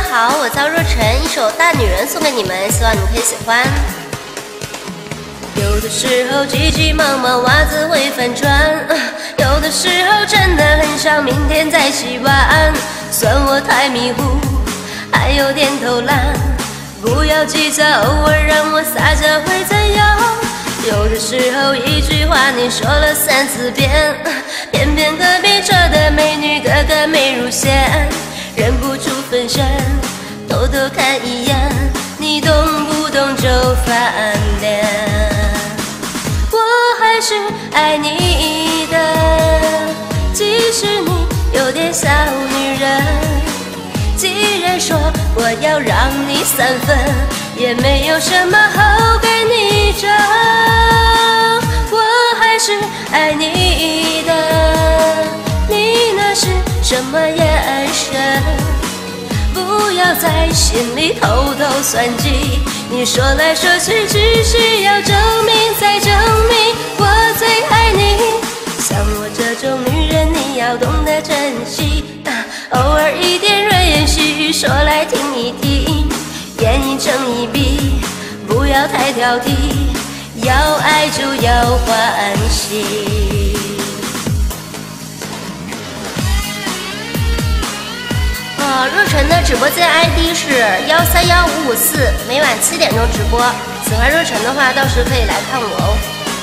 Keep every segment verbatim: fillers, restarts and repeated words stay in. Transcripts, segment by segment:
好，我叫若晨，一首《大女人》送给你们，希望你们可以喜欢。有的时候急急忙忙，袜子会翻船；有的时候真的很想明天再洗碗。算我太迷糊，还有点偷懒，不要计较，偶尔让我撒娇会怎样？有的时候一句话你说了三四遍，偏偏隔壁桌的美女个个没入线，忍不住分身，偷偷看一眼，你懂不懂就翻脸。我还是爱你的，即使你有点小女人。既然说我要让你三分，也没有什么好给你争。我还是爱你的，你那是什么眼神？不要在心里偷偷算计，你说来说去只需要证明再证明我最爱你。像我这种女人你要懂得珍惜，啊，偶尔一点软言细语说来听一听，演一成一笔，不要太挑剔，要爱就要欢喜。呃，若晨的直播间 I D 是幺三幺五五四，每晚七点钟直播。喜欢若晨的话，到时可以来看我哦。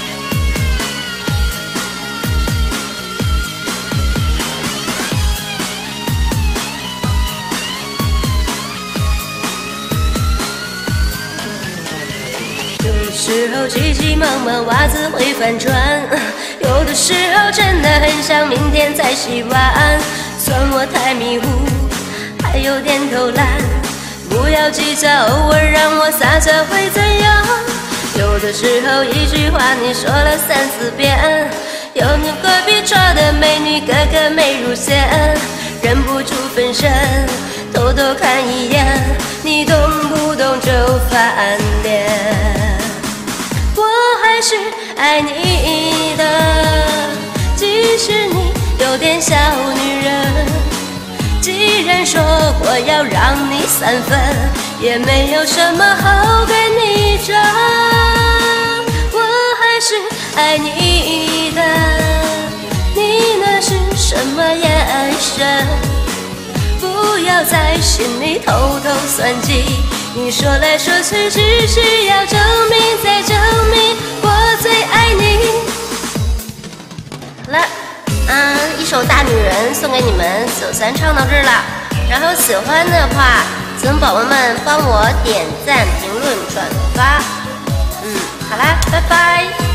有时候急急忙忙，袜子会翻船；有的时候真的很想明天再洗碗。算我太迷糊，还有点偷懒，不要计较，偶尔让我撒娇会怎样？有的时候一句话你说了三四遍，有你隔壁桌的美女个个没入线，忍不住分身，偷偷看一眼，你懂不懂就翻脸。我还是爱你的，即使你有点小女人。既然说过要让你三分，也没有什么好给你争。我还是爱你的，你那是什么眼神？不要在心里偷偷算计，你说来说去只需要证明再证明我最爱你。好了，嗯，一首《大女人》送给你们，九三唱到这儿了。然后喜欢的话，请宝宝们帮我点赞、评论、转发。嗯，好啦，拜拜。